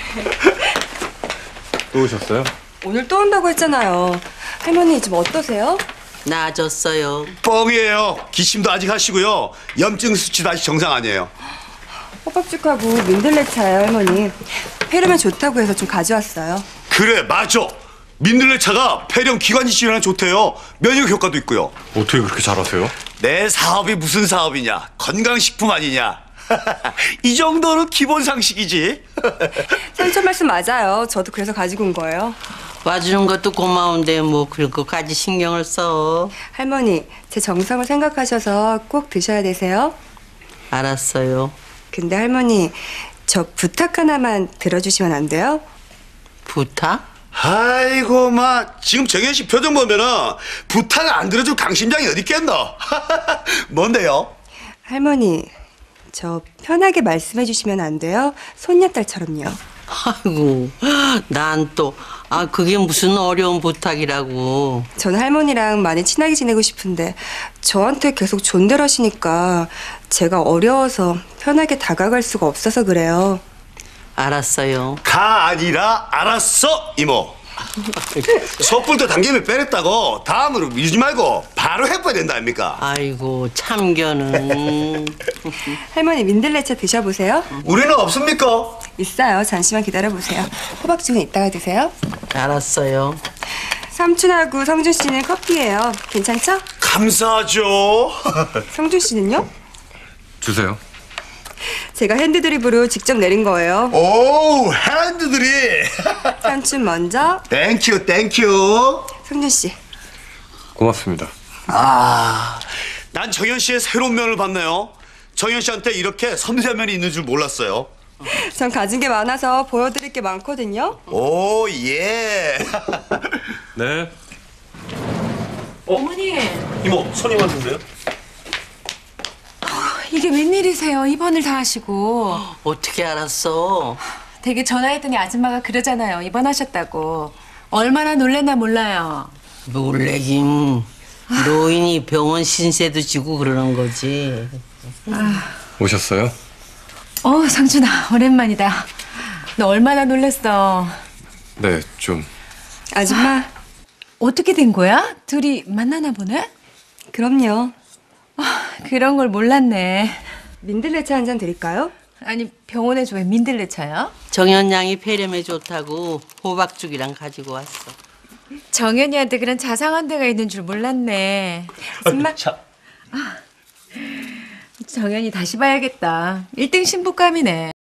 또 오셨어요? 오늘 또 온다고 했잖아요. 할머니 좀 어떠세요? 나아졌어요. 뻥이에요. 기침도 아직 하시고요. 염증 수치도 아직 정상 아니에요. 호박죽하고 민들레차예요, 할머니. 폐렴에 좋다고 해서 좀 가져왔어요. 그래, 맞아. 민들레차가 폐렴 기관지 질환에 좋대요. 면역 효과도 있고요. 어떻게 그렇게 잘하세요? 내 사업이 무슨 사업이냐? 건강식품 아니냐? 이 정도는 기본 상식이지. 삼촌 말씀 맞아요. 저도 그래서 가지고 온 거예요. 와주는 것도 고마운데 뭐 그런 것까지 신경을 써. 할머니, 제 정성을 생각하셔서 꼭 드셔야 되세요. 알았어요. 근데 할머니, 저 부탁 하나만 들어주시면 안 돼요? 부탁? 아이고, 지금 정현 씨 표정 보면은 부탁을 안 들어줄 강심장이 어디 있겠노? 뭔데요? 할머니, 저 편하게 말씀해 주시면 안 돼요? 손녀딸처럼요. 아이고, 난 또, 그게 무슨 어려운 부탁이라고. 저는 할머니랑 많이 친하게 지내고 싶은데 저한테 계속 존대를 하시니까 제가 어려워서 편하게 다가갈 수가 없어서 그래요. 알았어요. 가 아니라 알았어, 이모. 섣불도 당김에 빼냈다고 다음으로 미루지 말고 바로 해봐야 된다 아닙니까? 아이고, 참견은. 할머니 민들레차 드셔보세요. 우리는 없습니까? 있어요. 잠시만 기다려보세요. 호박죽은 이따가 드세요. 알았어요. 삼촌하고 성준 씨는 커피예요. 괜찮죠? 감사하죠. 성준 씨는요? 주세요. 제가 핸드드립으로 직접 내린 거예요. 오, 핸드들이. 삼촌 먼저, 땡큐, 땡큐. 성준 씨. 고맙습니다. 난 정현 씨의 새로운 면을 봤네요. 정현 씨한테 이렇게 섬세한 면이 있는 줄 몰랐어요. 전 가진 게 많아서 보여드릴 게 많거든요. 오, 예. 네. 어머니, 이모, 손님 왔는데요? 이게 웬일이세요? 입원을 다 하시고. 어떻게 알았어? 되게 전화했더니 아줌마가 그러잖아요. 입원하셨다고. 얼마나 놀랬나 몰라요. 놀래긴. 노인이 병원 신세도 지고 그러는 거지. 오셨어요? 성준아, 오랜만이다. 너 얼마나 놀랬어. 네, 좀. 아줌마, 어떻게 된 거야? 둘이 만나나 보네? 그럼요. 그런 걸 몰랐네. 민들레차 한 잔 드릴까요? 아니, 병원에서 왜 민들레차야? 정현 양이 폐렴에 좋다고 호박죽이랑 가지고 왔어. 정연이한테 그런 자상한 데가 있는 줄 몰랐네. 아줌마. 정연이 다시 봐야겠다. 1등 신부감이네.